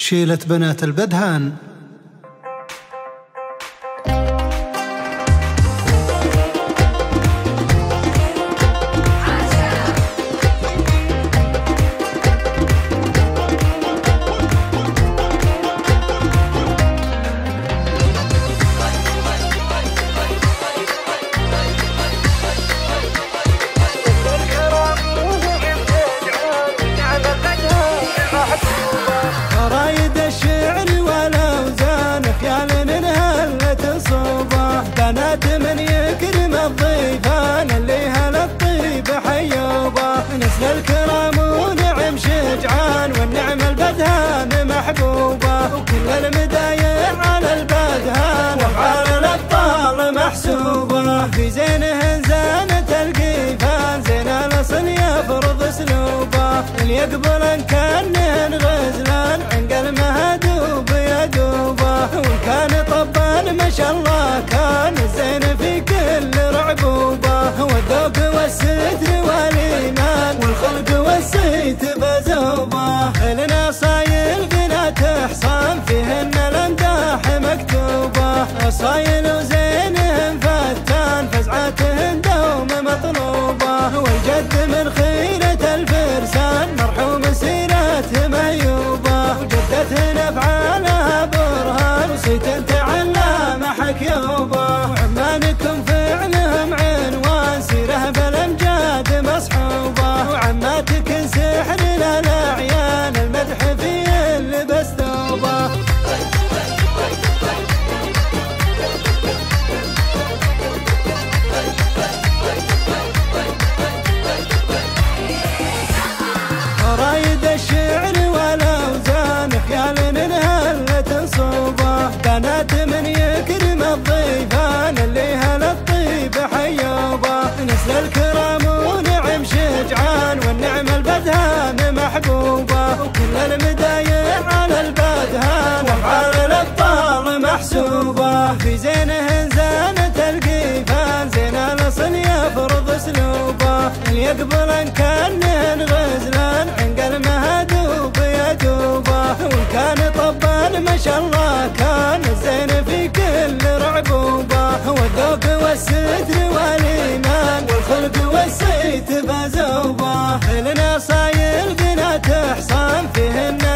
شيلة بنات البدهان. رايد الشعر والاوزان خيال هلة صوبه، بنات من يكرم الضيفان اللي هلا الطيب حيوبه، نسل الكرام ونعم شجعان والنعم البدهان محبوبه، وكل المدايع على البدهان وافعال الابطال محسوبه، في زينهن زانة القيفان زين الاصل يفرض اسلوبه، اللي يقبل كانهن غزلان عنقل مهدوب يدوبه، وكان طبان ما شاء الله كان الزين في كل رعبوبه، والذوق والستر والايمان والخلق والصيت بزوبه، لنا صايل بنات حصان فيهن الامداح مكتوبه، صايل وزينهن فتان فزعاتهن دوم مطلوبه، والجد من خيرة الفرسان مرحوم سيرته ميوبه، وجدتهن افعالها برهان وصيت تعلم حكيوبه، وعمانكم فعلهم عنوان سيره بالامجاد مصحوبه، وعماتك سحر للاعيان المدح في اللبس ثوبه. رايد الشعر والاوزان خيال هلة صوبه، بنات من يكرم الضيفان اللي هلا الطيب حيوبه، نسل الكرام ونعم شجعان والنعم البدهان محبوبه، وكل المدايع على البدهان وافعال الابطال محسوبه، في زينهن زانة القيفان زين الاصل يفرض اسلوبه، اللي يقبل كانهن غزلان عنقل مهدوب يدوبه، وكان طبان ما شاء الله كان الزين في كل رعبوبه، والذوق والستر والايمان والخلق والصيت بزوبه، لنا صايل بنات حصان فيهن